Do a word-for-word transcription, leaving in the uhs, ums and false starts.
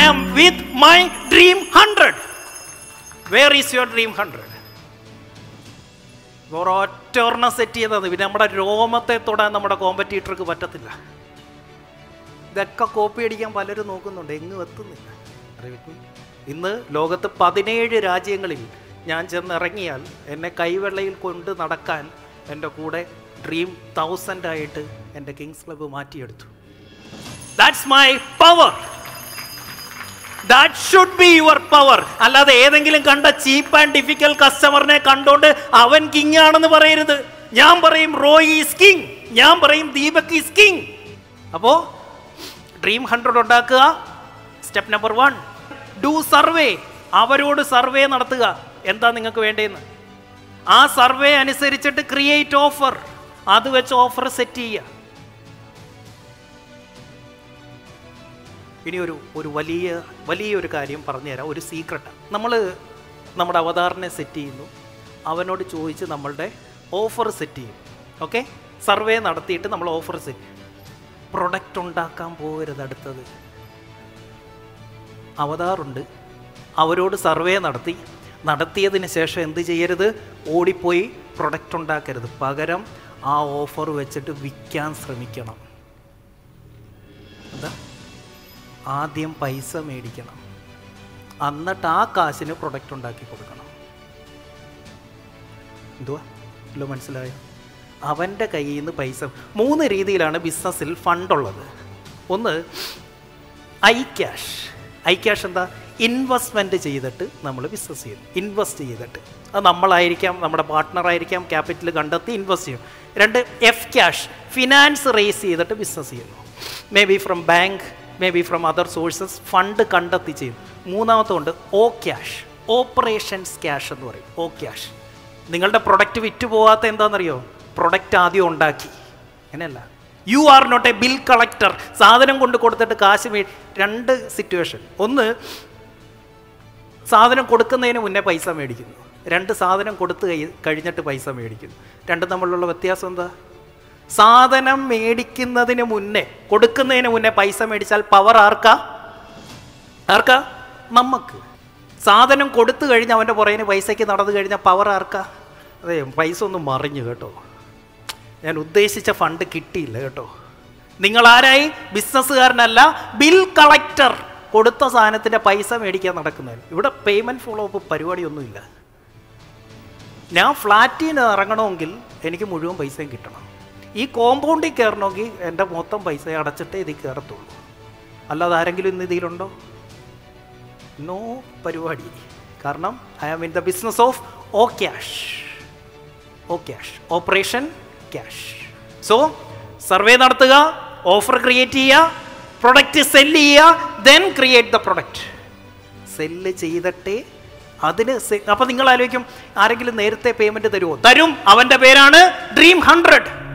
am with my dream hundred. Where is your dream hundred? ഒരൊറ്റൊരെണ്ണം set ചെയ്തത്. പിന്നെ നമ്മുടെ രോമത്തെ തൊടാൻ നമ്മുടെ കോമ്പറ്റീറ്റർക്ക് പറ്റത്തില്ല. ഇതൊക്കെ കോപ്പി അടിക്കാൻ പലരും നോക്കുന്നുണ്ട്, എങ്ങും എത്തുന്നില്ല. ഇന്ന് ലോകത്ത് പതിനേഴ് രാജ്യങ്ങളിൽ ഞാൻ ചെന്നിറങ്ങിയാൽ എന്നെ കൈവെള്ളയിൽ കൊണ്ട് നടക്കാൻ എൻ്റെ കൂടെ ഡ്രീം തൗസൻഡ് ആയിട്ട് എൻ്റെ കിങ്സ് ക്ലബ്ബ് മാറ്റിയെടുത്തു. That's my power. That should be your power. അല്ലാതെ ഏതെങ്കിലും കണ്ട ചീപ്പ് ആൻഡ് ഡിഫിക്കൽട്ട് കസ്റ്റമറിനെ കണ്ടോണ്ട് അവൻ കിങ് ആണെന്ന് പറയരുത്. ഞാൻ പറയും റോയ് ഈസ് കിങ്, ഞാൻ പറയും ദീപക് ഈസ് കിങ്. അപ്പോൾ ഡ്രീം ഹൺഡ്രഡ് ഉണ്ടാക്കുക. Step number one, do survey. അവരോട് സർവേ നടത്തുക, എന്താ നിങ്ങൾക്ക് വേണ്ടതെന്ന്. ആ സർവേ അനുസരിച്ചിട്ട് ക്രിയേറ്റ് ഓഫർ, അത് വെച്ച് ഓഫർ സെറ്റ് ചെയ്യുക. ഇനി ഒരു ഒരു വലിയ വലിയൊരു കാര്യം പറഞ്ഞുതരാം, ഒരു സീക്രട്ടാണ്. നമ്മൾ നമ്മുടെ അവതാറിനെ സെറ്റ് ചെയ്യുന്നു, അവനോട് ചോദിച്ച് നമ്മളുടെ ഓഫർ സെറ്റ് ചെയ്യും. ഓക്കെ, സർവേ നടത്തിയിട്ട് നമ്മൾ ഓഫർ സെറ്റ്. പ്രൊഡക്റ്റ് ഉണ്ടാക്കാൻ പോകരുത്. അടുത്തത് അവതാറുണ്ട്, അവരോട് സർവേ നടത്തി, നടത്തിയതിന് ശേഷം എന്ത് ചെയ്യരുത്, ഓടിപ്പോയി പ്രൊഡക്റ്റ് ഉണ്ടാക്കരുത്. പകരം ആ ഓഫർ വെച്ചിട്ട് വിൽക്കാൻ ശ്രമിക്കണം. എന്താ, ആദ്യം പൈസ മേടിക്കണം, എന്നിട്ട് ആ കാശിന് പ്രൊഡക്റ്റ് ഉണ്ടാക്കി കൊടുക്കണം. എന്തുവാ അല്ലോ, മനസ്സിലായോ? അവൻ്റെ കയ്യിൽ നിന്ന് പൈസ. മൂന്ന് രീതിയിലാണ് ബിസിനസ്സിൽ ഫണ്ടുള്ളത്. ഒന്ന് ഐ ക്യാഷ്. ഐ ക്യാഷ് എന്താ, ഇൻവെസ്റ്റ്മെൻറ്റ് ചെയ്തിട്ട് നമ്മൾ ബിസിനസ് ചെയ്യും. ഇൻവെസ്റ്റ് ചെയ്തിട്ട് അത് നമ്മളായിരിക്കാം, നമ്മുടെ പാർട്ട്ണറായിരിക്കാം, ക്യാപിറ്റൽ കണ്ടെത്തി ഇൻവെസ്റ്റ് ചെയ്യും. രണ്ട്, എഫ് ക്യാഷ്, ഫിനാൻസ് റേസ് ചെയ്തിട്ട് ബിസിനസ് ചെയ്യുന്നു. Maybe from bank, maybe from other sources fund കണ്ടെത്തി ചെയ്യും. മൂന്നാമത്തെ കൊണ്ട് ഓ ക്യാഷ്, ഓപ്പറേഷൻസ് ക്യാഷ് എന്ന് പറയും. ഓ ക്യാഷ്, നിങ്ങളുടെ പ്രൊഡക്റ്റ് വിറ്റ് പോകാത്ത എന്താണെന്നറിയോ, പ്രൊഡക്റ്റ് ആദ്യം ഉണ്ടാക്കി. അങ്ങനെയല്ല, you are not a bill collector. സാധനം കൊണ്ട് കൊടുത്തിട്ട് കാശ് മേ. രണ്ട് സിറ്റുവേഷൻ. ഒന്ന്, സാധനം കൊടുക്കുന്നതിന് മുന്നേ പൈസ മേടിക്കുന്നു. രണ്ട്, സാധനം കൊടുത്ത് കഴിഞ്ഞിട്ട് പൈസ മേടിക്കുന്നു. രണ്ടും തമ്മിലുള്ള വ്യത്യാസം എന്താ? സാധനം മേടിക്കുന്നതിന് മുന്നേ, കൊടുക്കുന്നതിന് മുന്നേ പൈസ മേടിച്ചാൽ പവർ ആർക്കാ? ആർക്കാ? നമുക്ക്. സാധനം കൊടുത്തു കഴിഞ്ഞ് അവൻ്റെ പുറകിന് പൈസയ്ക്ക് നടന്നു കഴിഞ്ഞാൽ പവർ ആർക്കാ? അതെ, പൈസ ഒന്ന് മറിഞ്ഞു കേട്ടോ, ഞാൻ ഉദ്ദേശിച്ച ഫണ്ട് കിട്ടിയില്ല കേട്ടോ. നിങ്ങളാരായി? ബിസിനസ്സുകാരനല്ല, ബിൽ കളക്ടർ. കൊടുത്ത സാധനത്തിൻ്റെ പൈസ മേടിക്കാൻ നടക്കുന്നതിന്. ഇവിടെ പേയ്മെൻറ്റ് ഫോളോ അപ്പ് പരിപാടിയൊന്നുമില്ല. ഞാൻ ഫ്ലാറ്റിൽ നിന്ന് ഇറങ്ങണമെങ്കിൽ എനിക്ക് മുഴുവൻ പൈസയും കിട്ടണം. ഈ കോമ്പൗണ്ടിൽ കയറണമെങ്കിൽ എൻ്റെ മൊത്തം പൈസ അടച്ചിട്ടേ ഇതിൽ കയറത്തുള്ളൂ. അല്ലാതെ ആരെങ്കിലും ഇന്ന് ഇതിലുണ്ടോ? നോ പരിപാടി. കാരണം I am in the business of O cash. O cash, operation cash. So survey നടത്തുക, ഓഫർ ക്രിയേറ്റ് ചെയ്യുക, പ്രൊഡക്റ്റ് സെല്ല് ചെയ്യുക, then create the product. Sell ചെയ്തിട്ടേ അതിന്. അപ്പോൾ നിങ്ങൾ ആലോചിക്കും, ആരെങ്കിലും നേരത്തെ പേയ്മെൻറ്റ് തരുമോ? തരും. അവൻ്റെ പേരാണ് ഡ്രീം ഹൺഡ്രഡ്.